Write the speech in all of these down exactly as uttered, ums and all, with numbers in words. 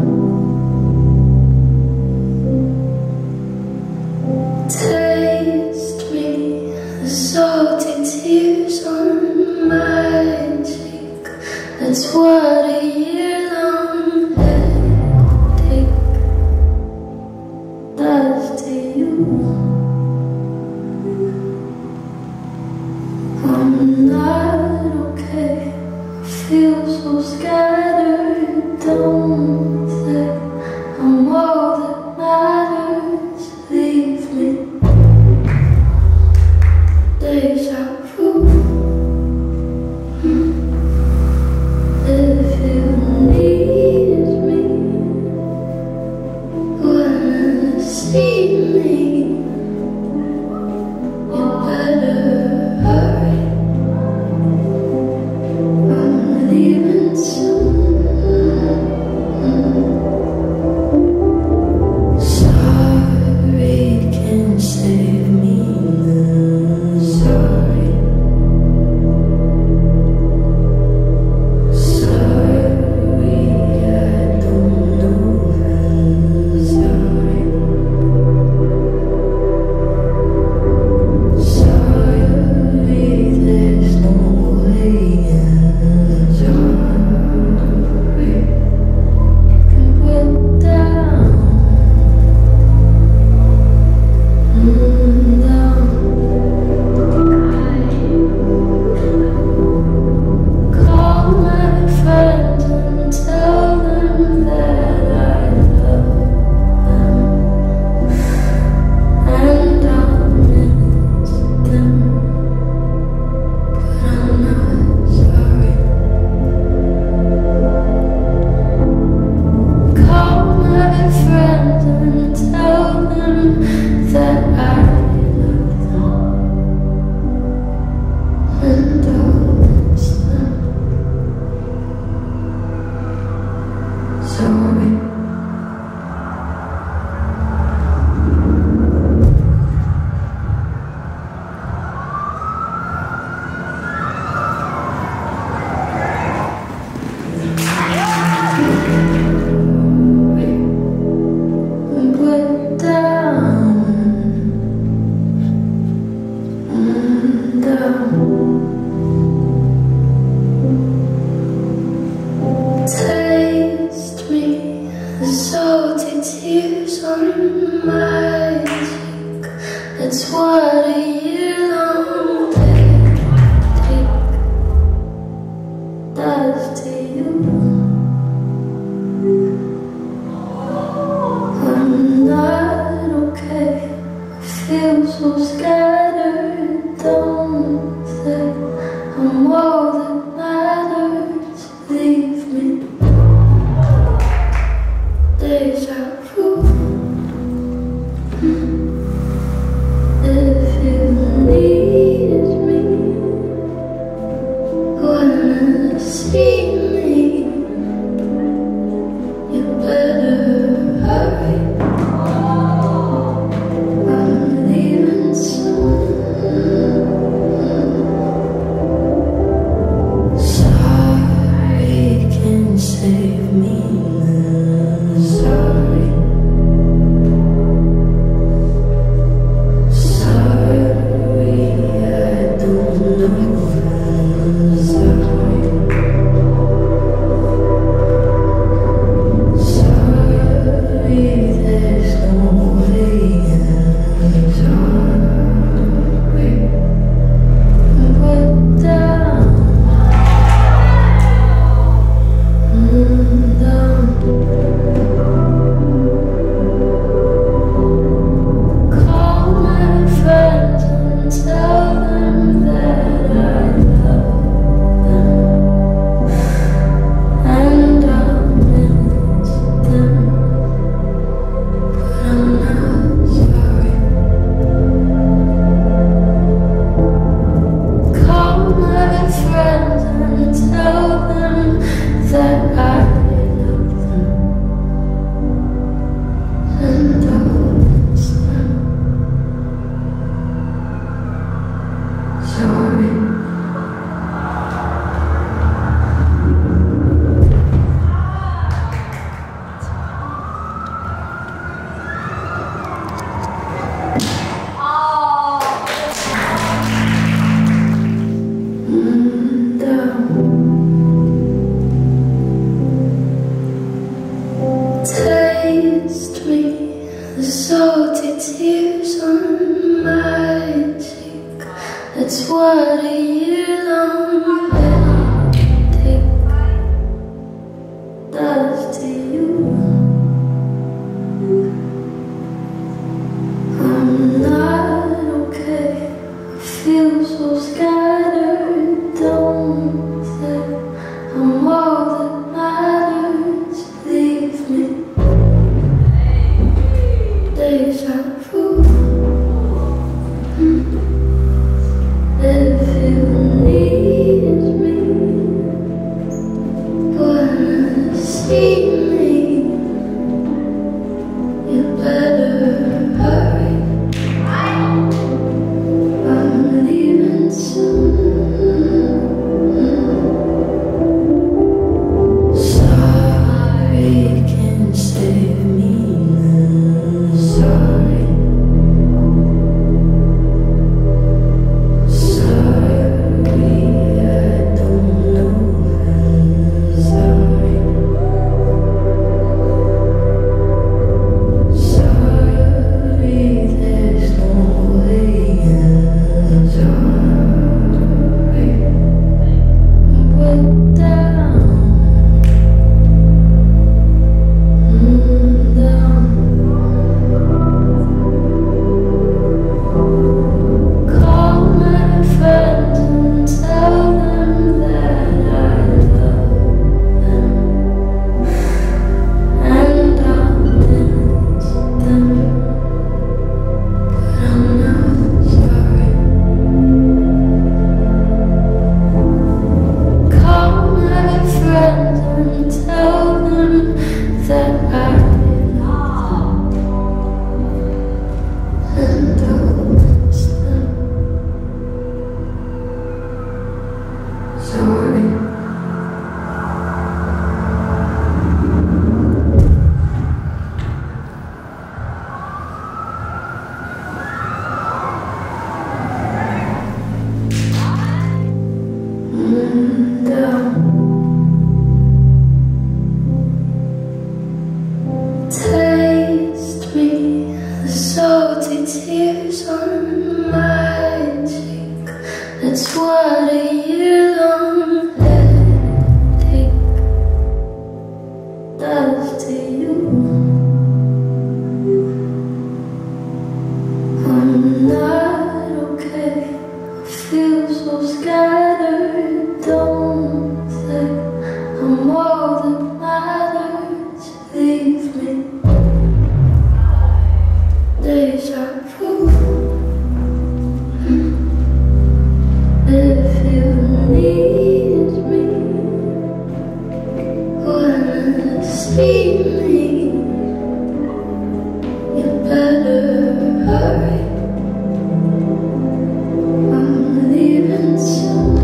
Taste me, the salty tears on my cheek. That's what a year-long headache does to you. I'm not okay, I feel so scattered. Don't think I'm all that matters. Leave me. Deja vu. If you need me, wanna see me, you better hurry. I'm leaving soon. Sorry can't save me now. Sorry. Sorry, I don't know how. Sorry. Sorry, there's no way out. Sorry, you can put down, mm, down. Call my friends and tell them that I love them, and I'll miss them, but I'm not sorry. Call my friends and tell them that I love them, and I'll miss them. Sorry. Put down, mm, down. Taste me, the salty tears on my cheek. That's what a year-long headache does to you. I'm not okay, I feel so scattered. Don't think I'm all that matters. Leave me. Deja vu. If you need me, wanna see me, you better hurry. I'm leaving soon. Sorry can't save me now. Sorry. Sorry, I don't know how. Sorry. I'm all that matters. Leave me. Deja vu. If you need me, wanna see me, you better hurry. I'm leaving soon.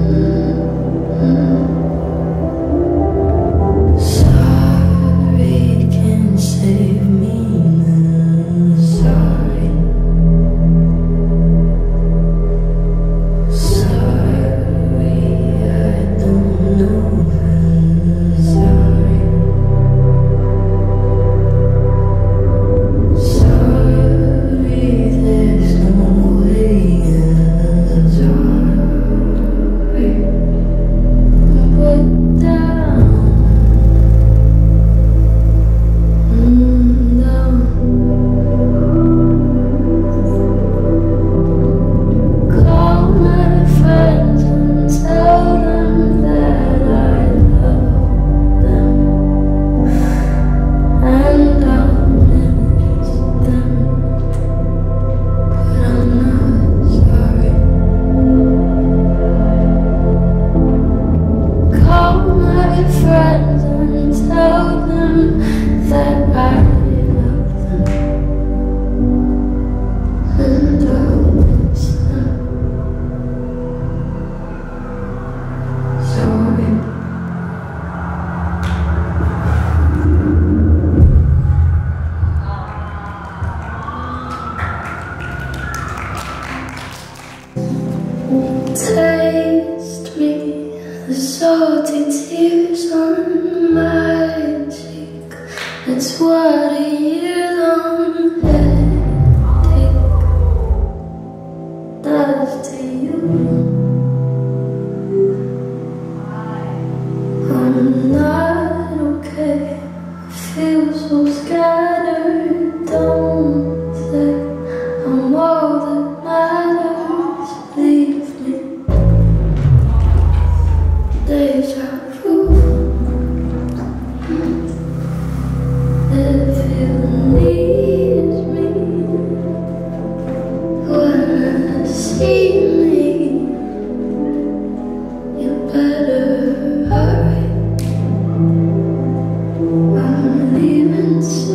Sorry, can't save me now. Sorry. Taste me, the salty tears on my cheek. It's what a year-long headache does to you. I'm not okay, I feel so scattered. Don't say I'm all that matters. Leave me. Deja vu. If you need me, wanna see me, you better hurry. I'm leaving soon.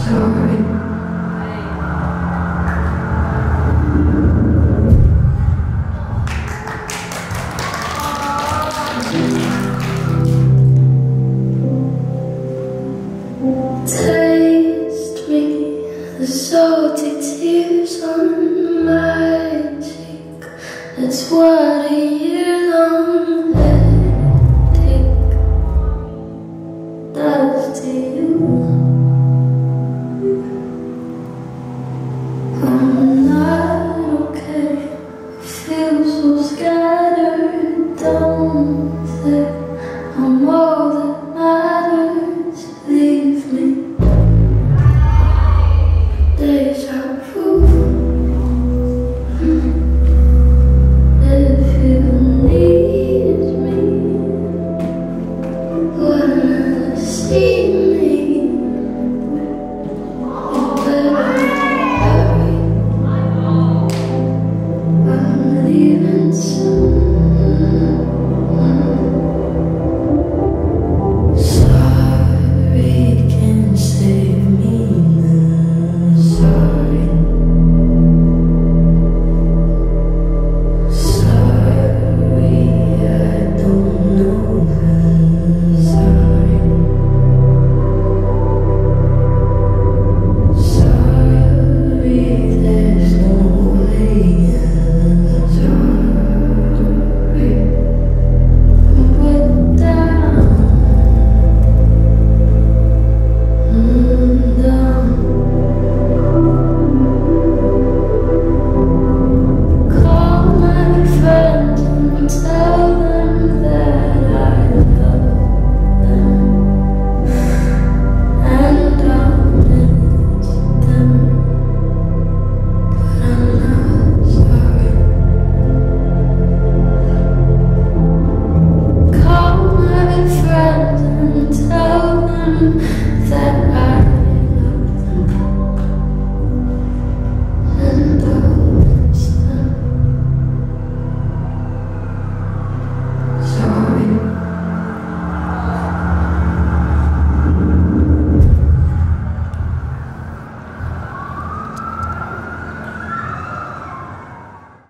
Taste me, the salty tears on my cheek. That's why